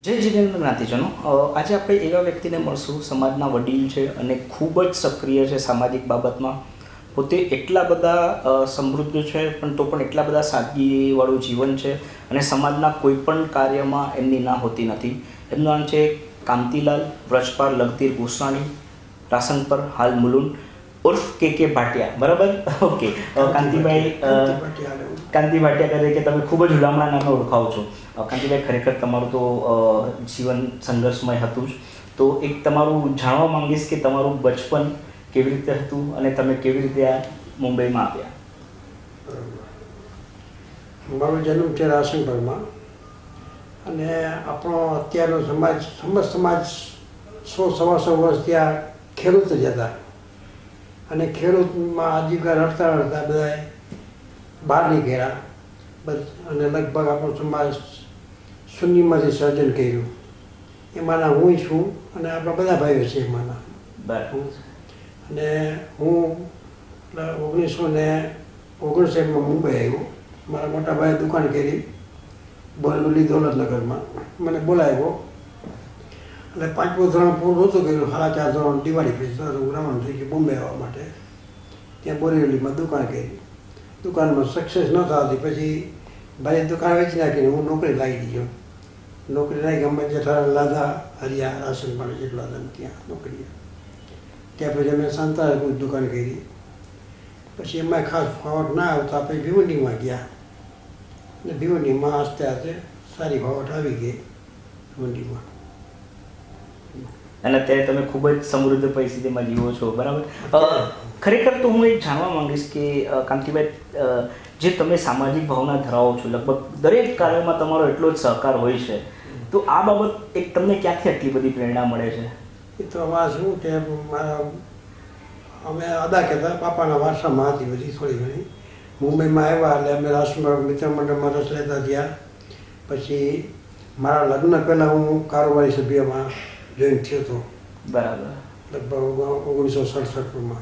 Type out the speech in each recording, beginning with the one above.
જય જીનેન્દ્ર જ્ઞાતિજનો, આજે આપણે એવા વ્યક્તિને મળશું, સમાજના વડીલ છે અને ખૂબ જ સક્રિય છે સામાજિક બાબતમાં. પોતે એટલા બધા સમૃદ્ધ છે પણ તો પણ એટલા બધા સાદગીવાળું જીવન છે અને સમાજના કોઈ પણ કાર્યમાં એમની ના હોતી નથી. એમનું નામ છે કાંતિલાલ વ્રજપાલ લગધીર ગોસ્વામી, રાશન પર હાલ મુલુંડ, ઉર્ફ કે ભાટિયા. બરાબર? ઓકે. કાંતિ ભાટિયા તરીકે તમે ખૂબ જ હુલામણા નામે ઓળખાવો છો. કાંતિભાઈ, ખરેખર તમારું તો જીવન સંઘર્ષમય હતું જ. તો એક તમારું જાણવા માંગીશ કે તમારું બચપન કેવી રીતે હતું અને તમે કેવી રીતે આ મુંબઈમાં આવ્યા? મારો જન્મ છે રાશનપરમાં અને આપણો અત્યારનો સમાજ સમસ્ત સમાજ 100-125 વર્ષ ત્યાં ખેડૂત જ હતા અને ખેડૂતમાં આજીવિકા રડતા રડતા બધાએ બહાર નીકળ્યા અને લગભગ આપણો સમાજ શૂન્યમાંથી સર્જન કર્યું. એમાંના હું છું અને આપણા બધા ભાઈઓ છે એમાંના. બરાબર. અને હું 1959માં મુંબઈ આવ્યો. મારા મોટા ભાઈએ દુકાન કરી બોરેવલી દૌલતનગરમાં. મને બોલાવ્યો એટલે 5મું ધોરણ પૂરું નહોતું કર્યું, 4.5 ધોરણ દિવાળી પછી રવાના થઈ ગયું બોમ્બે આવવા માટે. ત્યાં બોરેવલીમાં દુકાન કરી. દુકાનમાં સક્સેસ ન થતી પછી ભાઈએ દુકાન વેચી નાખીને હું નોકરી લાગી દીધો. નોકરી લાગી અમે જેઠાલાલ લાધા હરિયા રાશન પાણી જેટલા હતા ત્યાં નોકરી. ત્યાં પછી અમે શાંતારાયની દુકાન કરી. પછી એમાં ખાસ ફાવટ ના આવતા પછી ભીવંડીમાં ગયા અને ભીવંડીમાં આસ્તે આસ્તે સારી ફાવટ આવી ગઈ ભીવંડીમાં. અને અત્યારે તમે ખૂબ જ સમૃદ્ધ પરિસ્થિતિમાં જીવો છો. બરાબર. ખરેખર તો હું એક જાણવા માંગીશ કે કાંતિભાઈ, જે તમે સામાજિક ભાવના ધરાવો છો, લગભગ દરેક કાર્યમાં તમારો એટલો જ સહકાર હોય છે, તો આ બાબત એક તમને ક્યાંથી આટલી બધી પ્રેરણા મળે છે? એ તો આમાં શું કે મારા અમે અદા કહેતા પાપાના વારસામાં હતી બધી થોડી ઘણી. મુંબઈમાં આવ્યા એટલે અમે રાષ્ટ્રમાં મિત્ર મંડળમાં રસ લેતા થયા. પછી મારા લગ્ન પહેલાં હું કારોબારી સભ્યમાં જોઈન થયો હતો. બરાબર. લગભગ 1967માં.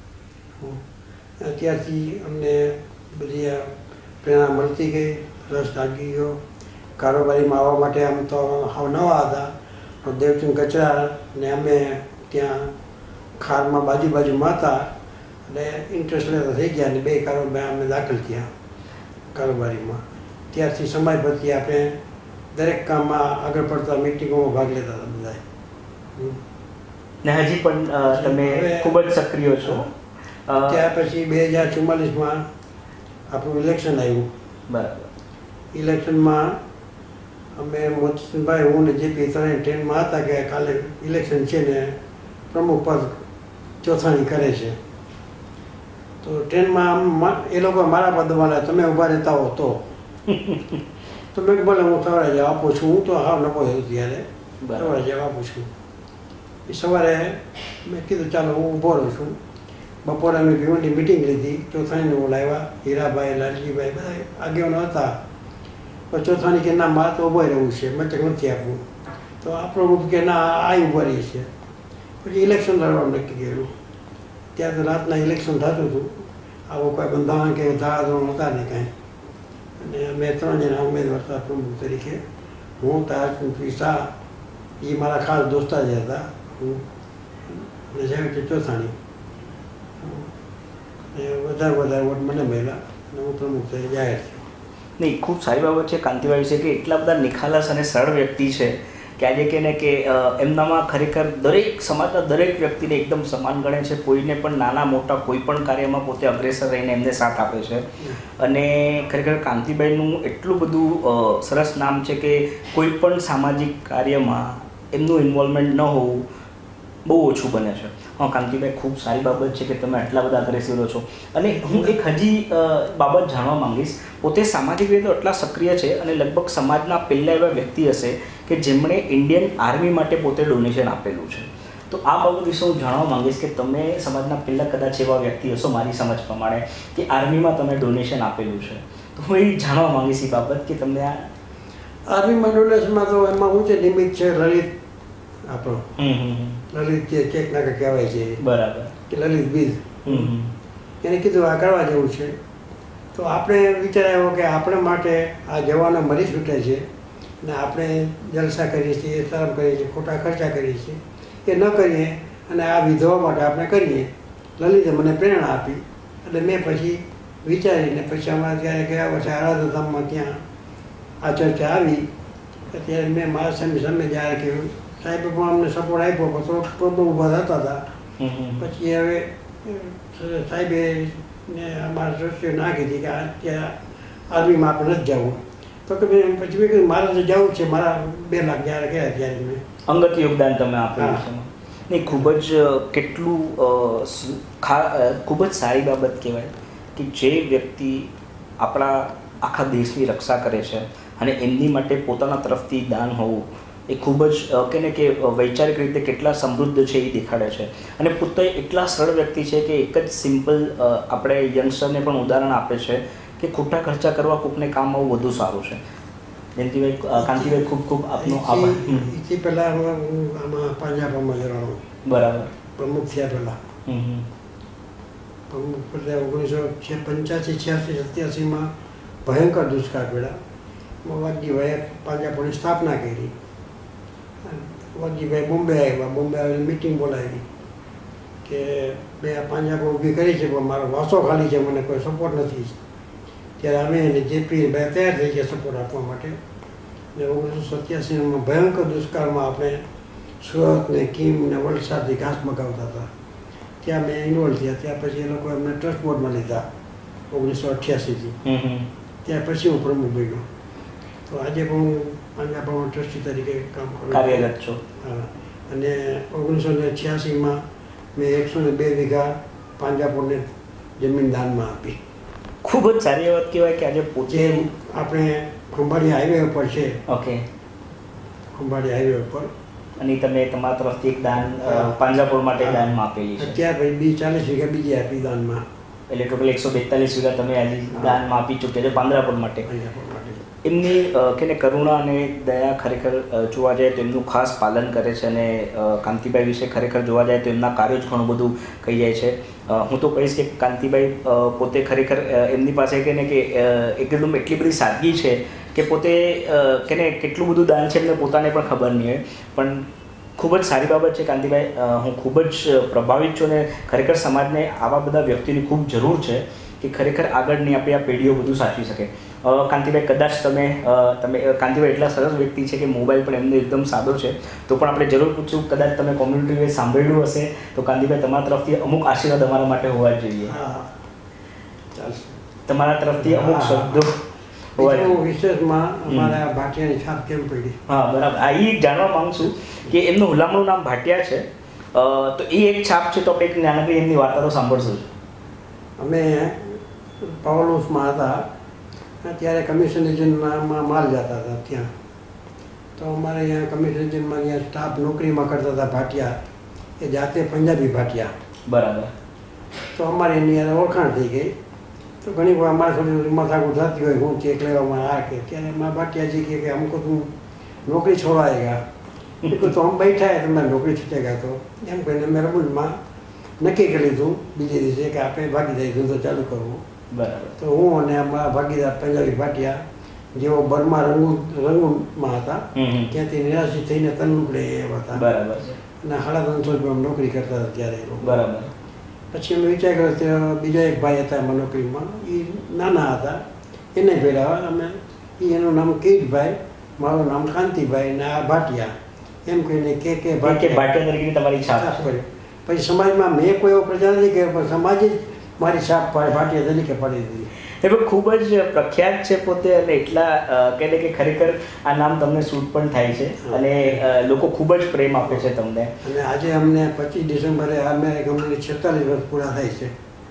ત્યારથી અમને બધી પ્રેરણા મળતી ગઈ, રસ લાગી ગયો. કારોબારીમાં આવવા માટે આમ તો હાવ નવા હતા પણ દેવચંદ કચરા ને અમે ત્યાં ખારમાં બાજુમાં હતા એટલે ઇન્ટરેસ્ટ લેતા થઈ ગયા અને 2 કારોબાર અમે દાખલ થયા કારોબારીમાં. ત્યારથી સમાજ પ્રત્યે આપણે દરેક કામમાં આગળ પડતા મિટિંગોમાં ભાગ લેતા હતા બધા. ને હજી પણ તમે ખૂબ જ સક્રિય છો. ત્યાર પછી 2044માં આપણું ઇલેક્શન આવ્યું. બરાબર. ઇલેક્શનમાં અમે મોતીસિંહભાઈ, હું ને જેપી ત્રણેય ટ્રેનમાં હતા કે કાલે ઇલેક્શન છે ને પ્રમુખ પદ ચોથાણી કરે છે. તો ટ્રેનમાં એ લોકો મારા પદ દબાવ્યા, તમે ઊભા રહેતા હો તો મેં ભલે હું સવારે જવાબ આપું છું. હું તો હાવ નફો થયો ત્યારે સવારે જવાબ આપું છું. એ સવારે મેં કીધું ચાલો હું ઊભો રહું છું. બપોરે અમે ભીવંડી મિટિંગ લીધી. ચોથાણીને બોલાવ્યા, હીરાભાઈ, લાલજીભાઈ બધા આગેવાનો હતા. પણ ચોથાણી કે ના મારે તો ઊભો રહેવું છે, મચક નથી આપવું. તો આપણો ગ્રુપ કે ના આ ઊભો રહી છે. પછી ઇલેક્શન લડવાનું નક્કી કર્યું. ત્યાં તો રાતના ઇલેક્શન થતું હતું. આવો કોઈ બંધારણ કે ધારાધોરણ હતા નહીં કાંઈ. અને અમે 3 જણા ઉમેદવાર હતા પ્રમુખ તરીકે. હું, તારચંદ શાહ, એ મારા ખાસ દોસ્તા જ હતા. હું અને સાહેબ ચોથાણી. વધારે વોટ મને મળ્યા અને હું પ્રમુખ તરીકે જાહેર થયો. નહીં, ખૂબ સારી બાબત છે કાંતિભાઈ વિશે કે એટલા બધા નિખાલસ અને સરળ વ્યક્તિ છે કે આજે કે ને કે એમનામાં ખરેખર દરેક સમાજના દરેક વ્યક્તિને એકદમ સમાન ગણે છે. કોઈને પણ નાના મોટા કોઈ પણ કાર્યમાં પોતે અગ્રેસર રહીને એમને સાથ આપે છે. અને ખરેખર કાંતિભાઈનું એટલું બધું સરસ નામ છે કે કોઈ પણ સામાજિક કાર્યમાં એમનું ઇન્વોલ્વમેન્ટ ન હોવું બહુ ઓછું બને છે. હા કાંતિભાઈ, ખૂબ સારી બાબત છે કે તમે આટલા બધા અગ્રેસિવ છો. અને હું એક હજી બાબત જાણવા માંગીશ, પોતે સામાજિક રીતે એટલા સક્રિય છે અને લગભગ સમાજના પહેલા એવા વ્યક્તિ હશે કે જેમણે ઇન્ડિયન આર્મી માટે પોતે ડોનેશન આપેલું છે. તો આ બાબત વિશે હું જાણવા માંગીશ કે તમે સમાજના પહેલાં કદાચ એવા વ્યક્તિ હશો મારી સમજ પ્રમાણે કે આર્મીમાં તમે ડોનેશન આપેલું છે. તો હું એ જાણવા માંગીશ એ બાબત કે તમને આ આર્મીમાં ડોનેશનમાં તો એમાં હું છે નિમિત્ત છે લલિત આપણો લલિત જે ચેક નાકા કહેવાય છે. બરાબર. કે લલિત બીજ એને કીધું આ કરવા જેવું છે. તો આપણે વિચાર આવ્યો કે આપણે માટે આ જવાનો મરી છૂટે છે ને આપણે જલસા કરીએ છીએ, શરમ કરીએ છીએ, ખોટા ખર્ચા કરીએ છીએ, એ ન કરીએ અને આ વિધવા માટે આપણે કરીએ. લલિતે મને પ્રેરણા આપી એટલે મેં પછી વિચારીને પછી અમારે ત્યારે ગયા વર્ષે આરાધધામમાં ત્યાં આ ચર્ચા આવી. ત્યારે મેં મારા સામે જ્યારે કહ્યું, સાહેબે પણ અમને સપોર્ટ આપ્યો, પણ થોડો પ્રોબ્લેમ ઊભા થતા હતા. પછી હવે સાહેબે ને અમારા દ્રષ્ટિએ ના કીધી કે અત્યારે આર્મીમાં આપણે નથી જવું. તો કે મેં પછી મેં કીધું મારે તો જવું છે, મારા 2 લાખ જ્યારે ગયા ત્યારે મેં અંગત યોગદાન તમે આપેલું છે. નહીં, ખૂબ જ કેટલું ખૂબ જ સારી બાબત કહેવાય કે જે વ્યક્તિ આપણા આખા દેશની રક્ષા કરે છે અને એમની માટે પોતાના તરફથી દાન હોવું એ ખૂબ જ કે ને કે વૈચારિક રીતે કેટલા સમૃદ્ધ છે એ દેખાડે છે. અને પોતે એટલા સરળ વ્યક્તિ છે કે એક જ સિમ્પલ આપણે યંગસ્ટરને પણ ઉદાહરણ આપે છે કે ખોટા ખર્ચા કરવા કોકને કામ આવવું વધુ સારું છે. જયંતિભાઈ, કાંતિભાઈ, ખૂબ ખૂબ આપનો આભાર. એથી પહેલાં હું આમાં પાંજાબમાં જવાનો. બરાબર. પ્રમુખ થયા પહેલાં પ્રમુખ પહેલાં 1985, 86, 87માં ભયંકર દુષ્કાળ પડ્યા. વાઘજીભાઈએ પાંજાબની સ્થાપના કરી. વાઘજીભાઈ બોમ્બે આવ્યા. બોમ્બે આવીને મિટિંગ બોલાવી કે બે પાંજાબ ઊભી કરી છે પણ મારો વાસો ખાલી છે, મને કોઈ સપોર્ટ નથી. ત્યારે અમે એને જેપી બે તૈયાર થઈ ગયા સપોર્ટ આપવા માટે. ને 1987માં ભયંકર દુષ્કાળમાં આપણે સુરત ને કીમ ને વલસાડથી ઘાસ મગાવતા હતા. ત્યાં મેં ઇન્વોલ્વ થયા. ત્યાં પછી એ લોકો એમને ટ્રસ્ટ બોર્ડમાં લીધા 1988થી. ત્યાં પછી હું પ્રમુખ બન્યો. તો આજે પણ હું પાંજાબમાં ટ્રસ્ટી તરીકે કામ કરું, કાર્યરત છું. હા. અને 1986માં મેં 102 વીઘા પાંજાબોને જમીન દાનમાં આપી. ખૂબ જ સારી વાત કહેવાય કે આજે પોતે આપણે ખંભાળી હાઈવે ઉપર છે. ઓકે. ખંભાળી હાઈવે ઉપર. અને તમે તમારા તરફથી એક દાન પાંજરાપોળ માટે દાનમાં આપેલી છે. ત્યાં પછી 40 વીઘા બીજી આપી દાનમાં. એટલે ટોટલ 142 વીઘા તમે આજે દાનમાં આપી ચૂક્યા છો પાંજરાપોળ માટે. એમની કે કરુણા અને દયા ખરેખર જોવા જાય તો એમનું ખાસ પાલન કરે છે. અને કાંતિભાઈ વિશે ખરેખર જોવા જાય તો એમના કાર્યો જ ઘણું બધું કહી જાય છે. હું તો કહીશ કે કાંતિભાઈ પોતે ખરેખર એમની પાસે કે ને કે એકદમ એટલી બધી સાદગી છે કે પોતે કે ને કેટલું બધું દાન છે એમને પોતાને પણ ખબર નહીં હોય. પણ ખૂબ જ સારી બાબત છે કાંતિભાઈ. હું ખૂબ જ પ્રભાવિત છું અને ખરેખર સમાજને આવા બધા વ્યક્તિની ખૂબ જરૂર છે કે ખરેખર આગળની આપણી આ પેઢીઓ બધું સાચવી શકે. કાંતિભાઈ, કદાચ તમે કાંતિભાઈ એટલા સરસ વ્યક્તિ છે કે મોબાઈલ પણ એમને એકદમ સાદો છે, તો પણ આપણે જરૂર પૂછશું, કદાચ તમે કોમ્યુનિટીએ સાંભળ્યું હશે તો કાંતિભાઈ તમારા તરફથી અમુક આશીર્વાદ અમારા માટે હોવા જોઈએ. તમારા તરફથી અમુક શબ્દો વિશેષમાં અમારા ભાટિયાની છાપ કેમ પડી? હા, બરાબર. આ એ જાણવા માંગુ છું કે એમનું હુલામણું નામ ભાટિયા છે, તો એ એક છાપ છે, તો આપણે એક નાનકડી એમની વાર્તાઓ સાંભળશું. અમે પાવલોસમાં હતા ત્યારે કમિશન એજન્ટમાં માલ જતા હતા ત્યાં. તો અમારે અહીંયા કમિશન એજન્ટમાં અહીંયા સ્ટાફ નોકરીમાં કરતા હતા ભાટિયા, એ જાતે પંજાબી ભાટિયા. બરાબર. તો અમારે એની યાર ઓળખાણ થઈ ગઈ. તો ઘણી વાર અમારે થોડી માથાકૂટ થતી હોય, હું ચેક લેવામાં આ કે ત્યારે અમારા ભાટિયાજી કે અમુક તું નોકરી છોડાયેગા. તો આમ બેઠા તમારે નોકરી છૂટેગા. તો એમ કહીને મેં રમૂજમાં નક્કી કરી લીધું બીજે દિવસે કે આપણે ભાગીદારી ધંધો ચાલુ કરવો. બરાબર. તો હું અને અમારા ભાગીદાર પંજાબી ભાટિયા જેઓ બર્મા રંગૂનમાં હતા ત્યાંથી નિરાશિત થઈને તનલુકડે એવા હતા. બરાબર. અને 350 રૂપિયા નોકરી કરતા હતા ત્યારે એ લોકો. બરાબર. પછી અમે વિચાર કર્યો કે બીજા એક ભાઈ હતા એમાં નોકરીમાં, એ નાના હતા, એને ભેળા અમે એનું નામ કીટભાઈ, મારું નામ કાંતિભાઈ અને આ ભાટિયા એમ કહીને કે ભાટિયા તરીકે તમારી છાપ પડી. પછી સમાજમાં મેં કોઈ એવો પ્રચાર નથી કર્યો પણ સમાજે જ મારી છાપ ભાટિયા તરીકે પડી દીધી. એટલે ખૂબ જ પ્રખ્યાત છે પોતે અને એટલા કહે કે ખરેખર આ નામ તમને સૂટ પણ થાય છે અને લોકો ખૂબ જ પ્રેમ આપે છે તમને. અને આજે અમને 25 ડિસેમ્બરે અમારી કંપની 46 વર્ષ પૂરા થાય છે.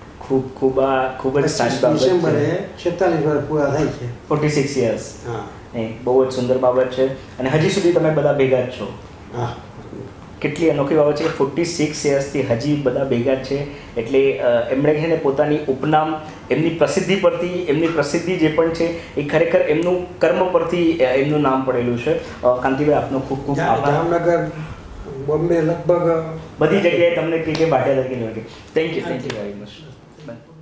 ખૂબ જ સારી બાબત. ડિસેમ્બરે 46 વર્ષ પૂરા થાય છે. 46 યર્સ. હા, નહીં, બહુ જ સુંદર બાબત છે. અને હજી સુધી તમે બધા ભેગા જ છો. હા, કેટલી અનોખી બાબત છે કે 46 યર્સથી હજી બધા ભેગા છે. એટલે એમણે છે ને પોતાની ઉપનામ એમની પ્રસિદ્ધિ પરથી, એમની પ્રસિદ્ધિ જે પણ છે એ ખરેખર એમનું કર્મ પરથી એમનું નામ પડેલું છે. કાંતિભાઈ, આપનો ખૂબ ખૂબ આભાર. જામનગર, બોમ્બે, લગભગ બધી જગ્યાએ તમને કે ભાટિયા તરીકે થેન્ક યુ વેરી મચ.